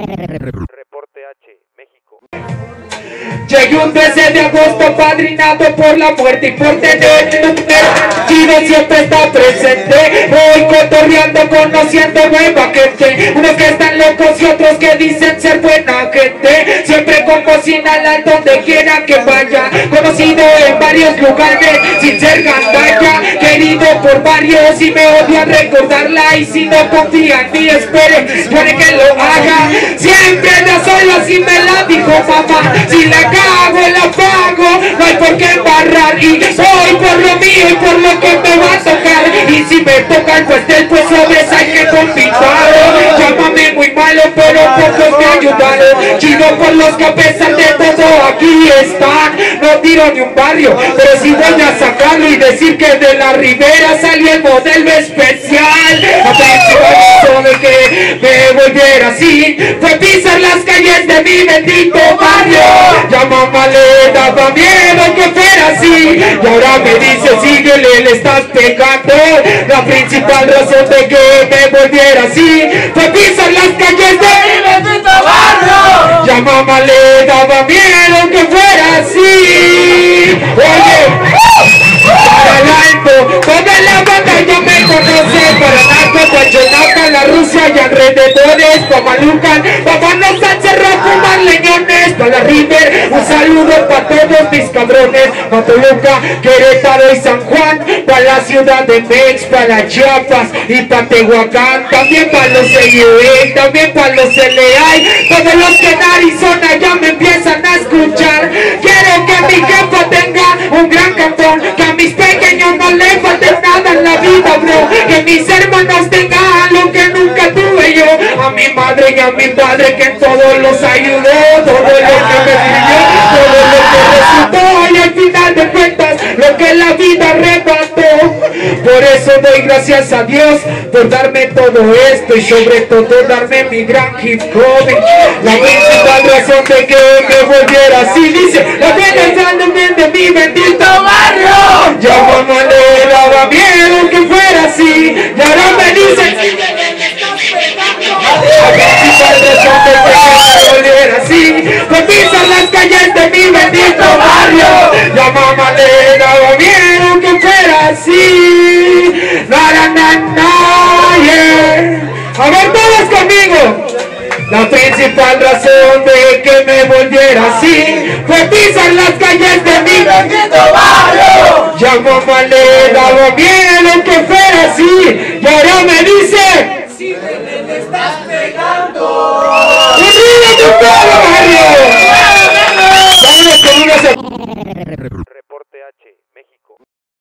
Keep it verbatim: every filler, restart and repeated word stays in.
Reporte H, México. Llegué un trece de agosto padrinado por la muerte y por tener un Chido siempre está presente. Voy cotorreando, conociendo nueva gente. Unos que están locos y otros que dicen ser buena gente. Siempre con bocina al donde quiera que vaya. Conocido en varios lugares sin ser gandalla. Querido por varios y me odian recordarla. Y si no confía en mí, espere, puede que lo haga. Siempre anda sola, si me la dijo mamá. Si la cago, la pago, no hay por qué embarrar. Y voy por lo mío y por lo que me va a tocar. Y si me toca el pastel, pues sobres hay que confitar. Llámame muy malo, pero pocos me ayudaron. Chido por los que a pesar de todo aquí están. No tiro ni un barrio, pero si voy a sacarlo y decir que de la Ribera salió el modelo especial. La principal de que me volviera así fue pisar las calles de mi bendito barrio. Ya mamá le daba miedo que fuera así y ahora me dice síguele, le estás pegando. La principal razón de que me volviera así fue pisar las calles de mi bendito barrio. Ya mamá le daba miedo que fuera así. Oye, para el alto, toda la banda ya me conoce. Para Naco, Guachonaca, la Rusia y alrededores. Pamalucan, papá nos encerró a fumar leñones. Para la River, un saludo para todos mis cabrones. Pa' Toluca, Querétaro y San Juan. Para la ciudad de Mex, para Chiapas y para Tehuacán. También para los C U E, también para los L A. Todos los que en Arizona ya me empiezan a escuchar. Quiero que mi jefa tenga un gran cantón. Que a mis pequeños no le falte nada en la vida, bro. Que mis hermanos tengan lo que nunca tuve yo. A mi madre y a mi padre que en todo los ayudó. Todo lo que me sirvió, todo lo que resultó. Y al final de cuentas, lo que la vida arrebató. Por eso doy gracias a Dios por darme todo esto. Y sobre todo darme mi gran hip hop. La principal razón de que me volviera así, dice, la belleza de mi bendito barrio. Ya mamá le daba miedo que fuera así y ahora me dice la principal razón de que me volviera así fue pisar las calles de mi bendito barrio. Ya mamá le daba miedo que fuera así. Na, na, na, na, yeah. A ver todos conmigo. La principal razón de que me volviera así fue pisar las calles de mi bendito barrio. Ya mamá le daba miedo que fuera así y ahora me dice síguele, le estás pegando. ¡Un ruido de todo barrio! Vámonos con una